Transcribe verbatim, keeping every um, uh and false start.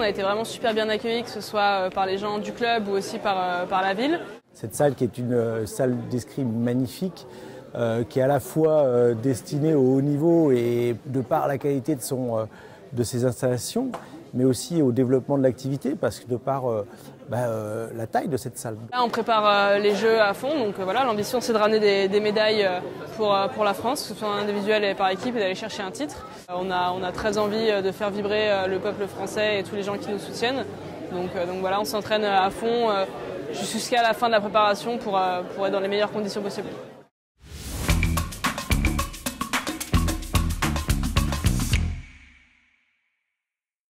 a été vraiment super bien accueillis, que ce soit par les gens du club ou aussi par, par la ville. Cette salle qui est une salle d'escrime magnifique, euh, qui est à la fois euh, destinée au haut niveau et de par la qualité de, son, euh, de ses installations, mais aussi au développement de l'activité, parce que de par euh, bah, euh, la taille de cette salle. Là, on prépare euh, les Jeux à fond, donc euh, voilà, l'ambition c'est de ramener des, des médailles euh, pour, euh, pour la France, que ce soit individuel et par équipe, et d'aller chercher un titre. Euh, on, a, on a très envie de faire vibrer euh, le peuple français et tous les gens qui nous soutiennent. Donc, euh, donc voilà, on s'entraîne à fond euh, jusqu'à la fin de la préparation pour, euh, pour être dans les meilleures conditions possibles.